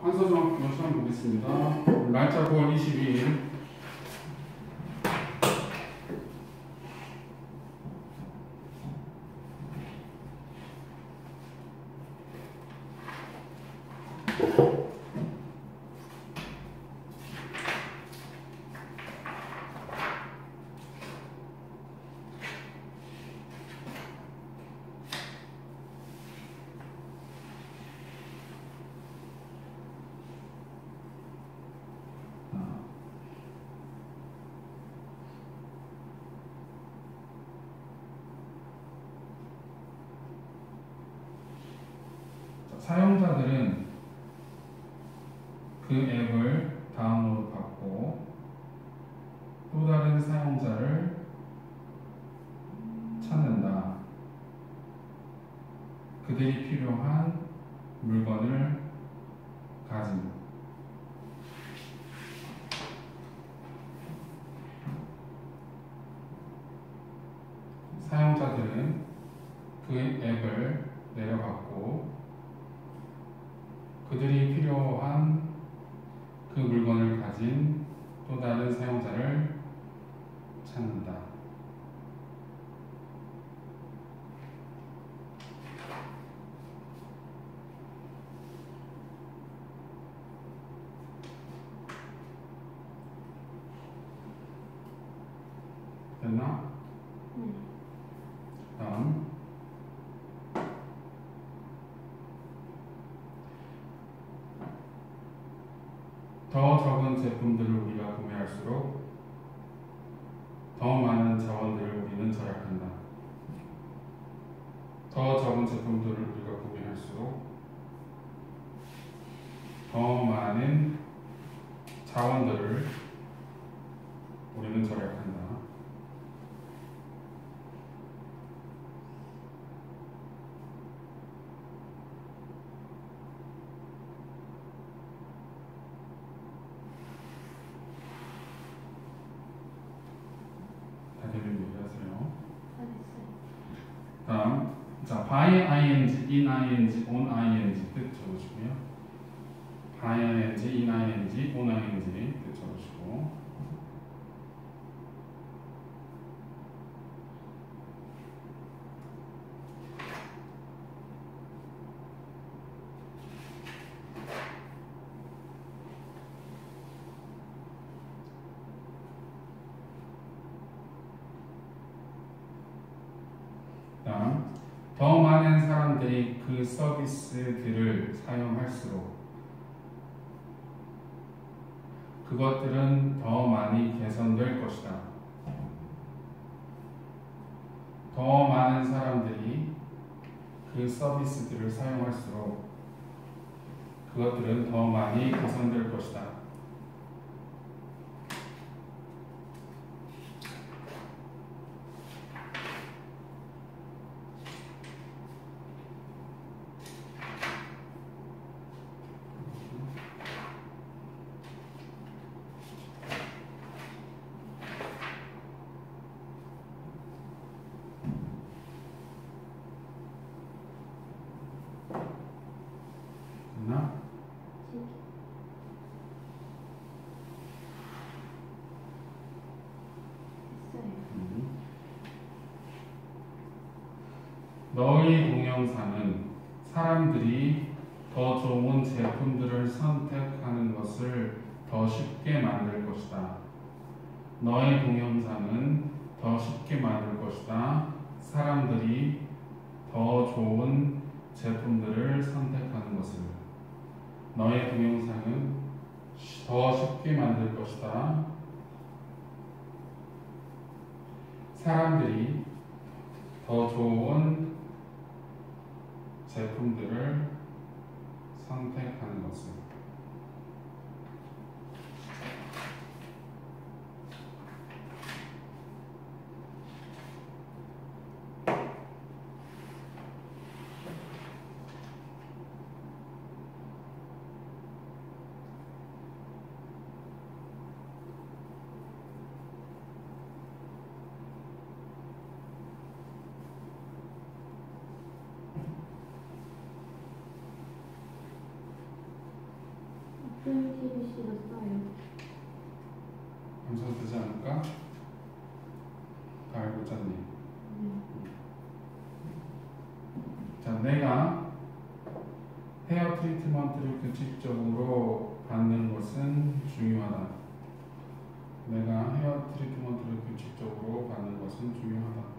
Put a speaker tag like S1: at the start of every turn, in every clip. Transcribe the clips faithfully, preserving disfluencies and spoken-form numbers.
S1: 한서중학교 시험 보겠습니다. 날짜 구월 이십이일. 사용자들은 그 앱을 다운로드 받고 또 다른 사용자를 찾는다. 그들이 필요한 물건을 가진. 사용자들은 그 앱을 내려받고 그들이 필요한 그 물건을 가진 또 다른 사용자를 찾는다. 됐나?
S2: 네.
S1: 다음. 더 적은 제품들을 우리가 구매할수록 더 많은 자원들을 우리는 절약한다. 더 적은 제품들을 우리가 구매할수록 더 많은 자원들을 우리는 절약한다. 다음, 자, by ing, in ing, on ing 뜻 적어주고요. by ing, in ing, on ing 뜻 적어주고. 다음, 더 많은 사람들이 그 서비스들을 사용할수록 그것들은 더 많이 개선될 것이다. 더 많은 사람들이 그 서비스들을 사용할수록 그것들은 더 많이 개선될 것이다. 됐나? 음. 너의 동영상은 사람들이 더 좋은 제품들을 선택하는 것을 더 쉽게 만들 것이다. 너의 동영상은 더 쉽게 만들 것이다. 사람들이 더 좋은 제품들을 선택하는 것을. 너의 동영상은 더 쉽게 만들 것이다. 사람들이 더 좋은 제품들을 선택하는 것을.
S2: 티비씨로 써요.
S1: 감성 되지 않을까? 다 알고 있잖니.
S2: 네.
S1: 자, 내가 헤어 트리트먼트를 규칙적으로 받는 것은 중요하다. 내가 헤어 트리트먼트를 규칙적으로 받는 것은 중요하다.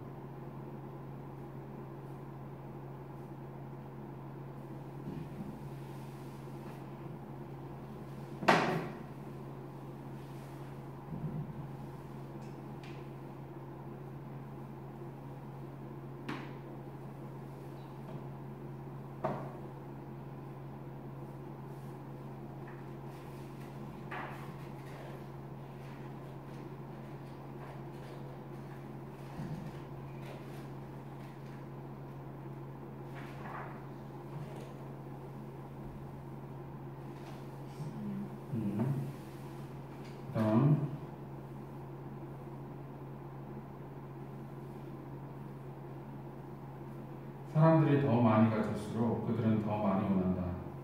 S1: 음. 다음 사람들이 더 많이 가질수록 그들은 더 많이 원한다.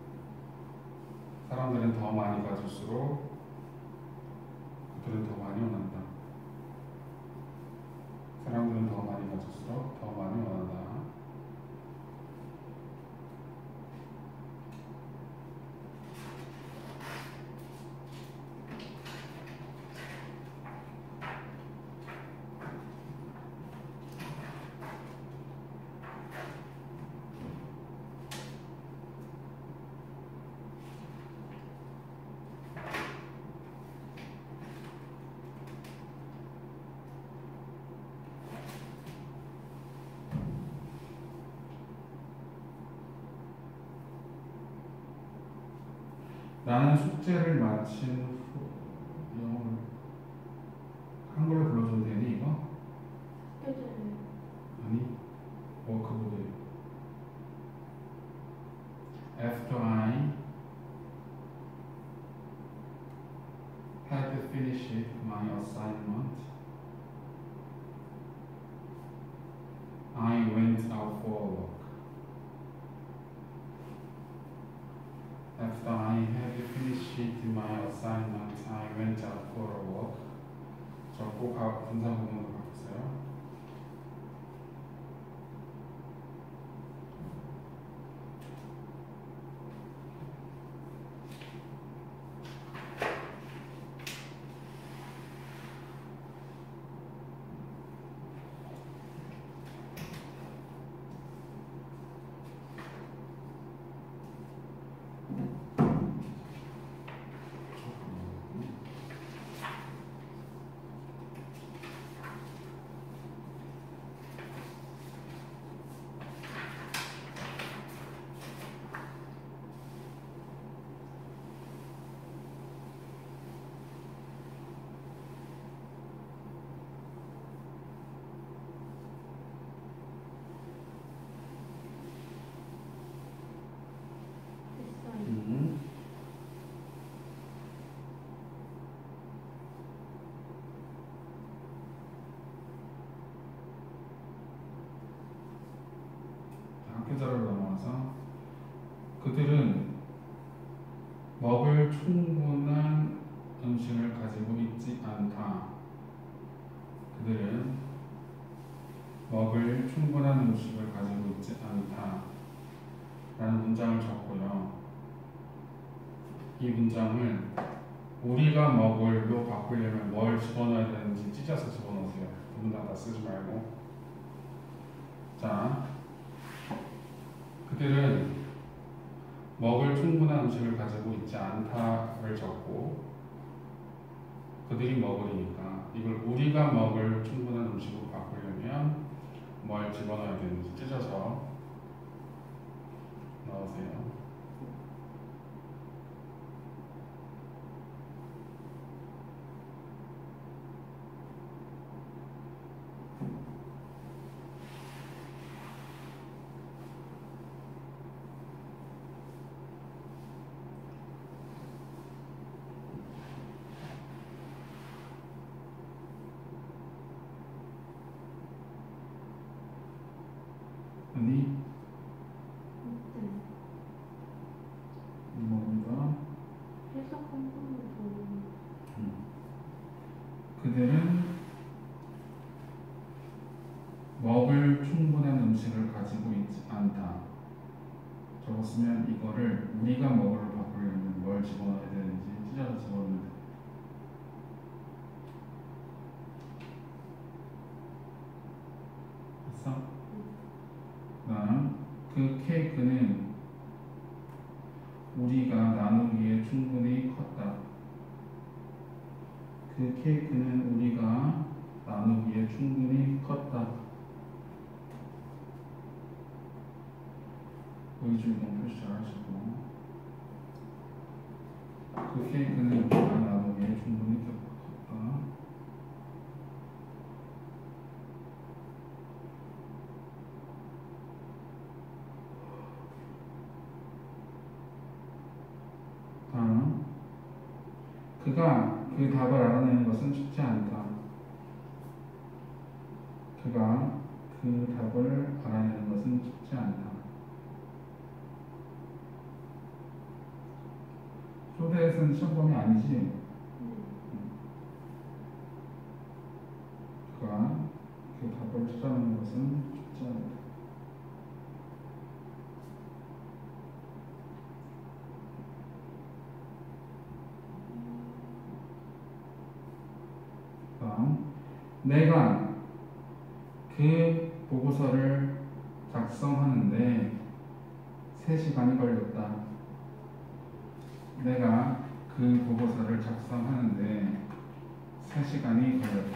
S1: 사람들은 더 많이 가질수록 그들은 더 많이 원한다. 사람들은 더 많이 가질수록 더 많이 원한다. 나는 숙제를 마친 후 영어를 한글로 불러줘도 되니 이거?
S2: 숙제를
S1: 아니 워크북에 After I had finished my assignment, I went out for a walk. After I had finished my assignment, I went out for a walk. 저꼭 분사 구문으로 바꿨어요.
S2: 됐어요.
S1: 음. 학교자료로 넘어와서 그들은 먹을 충분한 음식을 가지고 있지 않다. 그들은 먹을 충분한 음식을 가지고 있지 않다. 라는 문장을 적고요. 이 문장을 우리가 먹을로 바꾸려면 뭘 집어넣어야 되는지 찢어서 집어넣으세요. 두 문장 다 쓰지 말고. 자, 그들은 먹을 충분한 음식을 가지고 있지 않다를 적고 그들이 먹으리니까 이걸 우리가 먹을 충분한 음식으로 바꾸려면 뭘 집어넣어야 되는지 찢어서 넣으세요. 아니 않다. 적었으면 이거를 우리가 뭐를 바꾸려면 뭘 집어넣어야 되는지 찢어서 집어넣으면 돼. 됐어? 그다음 그 케이크는 우리가 나누기에 충분히 컸다. 그 케이크는 우리가 나누기에 충분히 컸다. 의주동 표시 잘 하시고, 그 케이크는 우리가 나누기에 충분히 컸다. 다음, 그가 그 답을 알아내는 것은 쉽지 않다. 그가 그 답을 알아내는 것은 쉽지 않다. 초대에서는 시험범위 아니지?
S2: 네.
S1: 그가 그 답을 찾아내는 것은 쉽지 않다. 다음, 내가 그 보고서를 작성하는데 세 시간이 걸렸다. 내가 그 보고서를 작성하는데 세 시간이 걸렸다.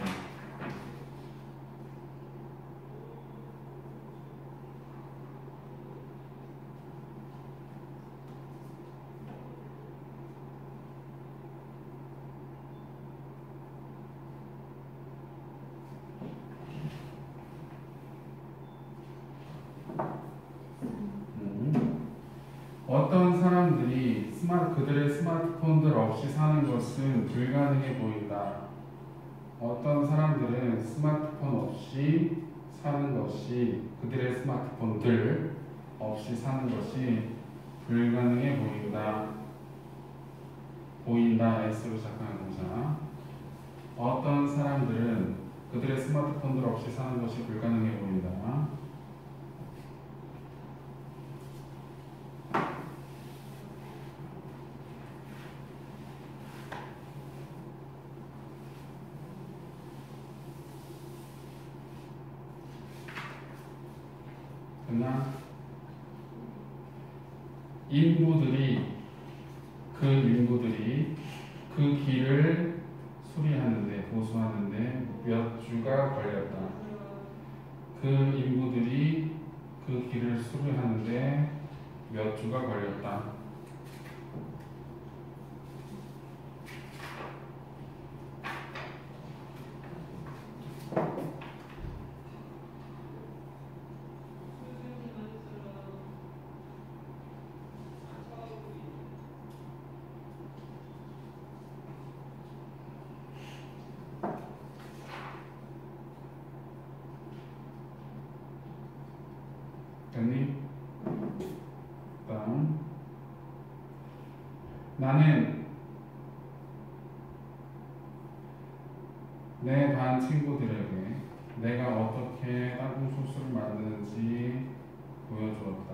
S1: 음. 어떤 사람들이 스마트, 그들의 스마트폰들 없이 사는 것은 불가능해 보인다. 어떤 사람들은 스마트폰 없이 사는 것이, 그들의 스마트폰들 없이 사는 것이 불가능해 보인다. 보인다. S로 시작하는 거잖아. 어떤 사람들은 그들의 스마트폰들 없이 사는 것이 불가능해 보인다. 그러나 인부들이 그 인부들이 그 길을 수리하는데 보수하는데 몇 주가 걸렸다. 그 인부들이 그 길을 수리하는데 몇 주가 걸렸다. 됐니? 다음, 나는 내 반 친구들에게 내가 어떻게 땅콩 소스를 만드는지 보여주었다.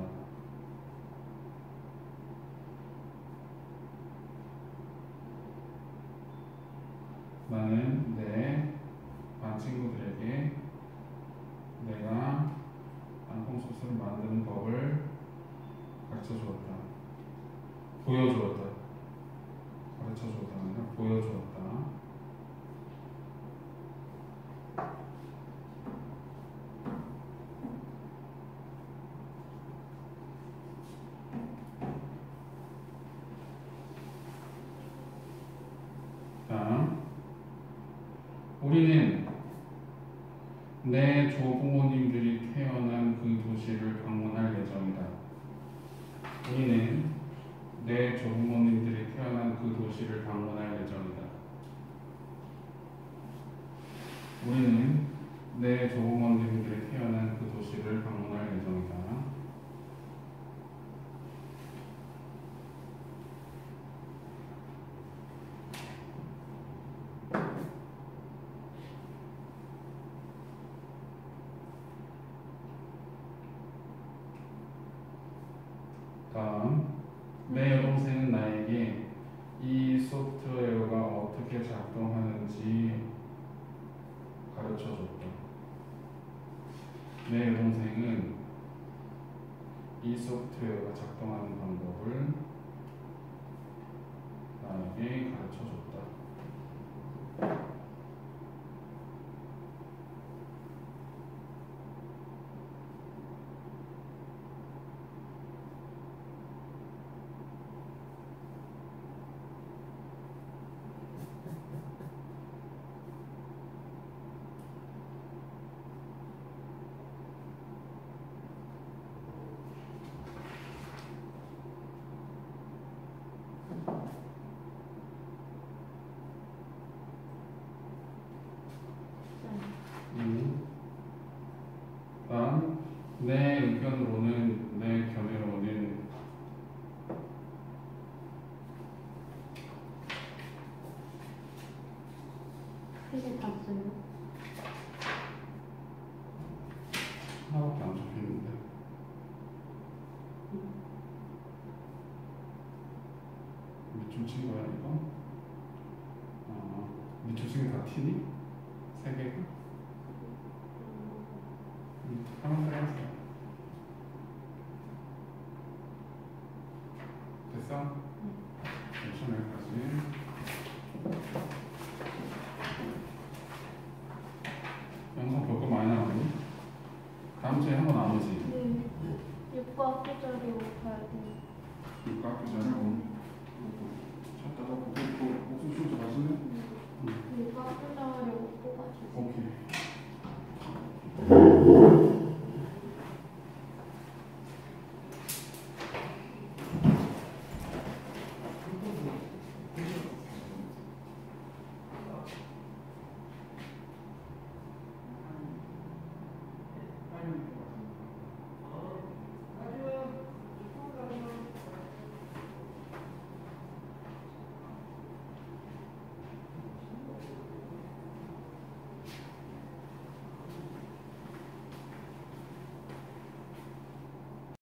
S1: 나는 내 반 친구들에게 내가 땅콩 소스를 만드는 법을 가르쳐 주었다. 보여주었다. 가르쳐 주었다. 아니라 보여주었다. 다음, 우리는 내 조부모님들이 태어난 그 도시를 방문할 예정이다. 우리는 내 조부모님들이 태어난 그 도시를 방문할 예정이다. 우리는 내 조부모님들이 태어난 그 도시를 방문할 예정이다. 다음, 내 여동생은 나에게 이 소프트웨어가 어떻게 작동하는지 가르쳐줬다. 내 여동생은 이 소프트웨어가 작동하는 방법을 나에게 가르쳐줬다. 음. 다음, 내 의견으로는, 내 견해로는
S2: 세개 다 써요.
S1: 하나밖에 안 적혀있는데. 밑줄 친 거야 이거? 아, 밑줄 친 게 다 티니? 세 개가? 음, 하나 빼야지. 됐어? 괜찮아 여기까지. 영상 볼 거 많이 나왔니? 다음 주에 한 번 안 오지?
S2: 네. 육과 학교자료 봐야 돼.
S1: 이거 학교 전에 오. 찾다가 보고 또 옥수수 좀 마실래?
S2: 육과 학교자료 뽑아주세요.
S1: 오케이.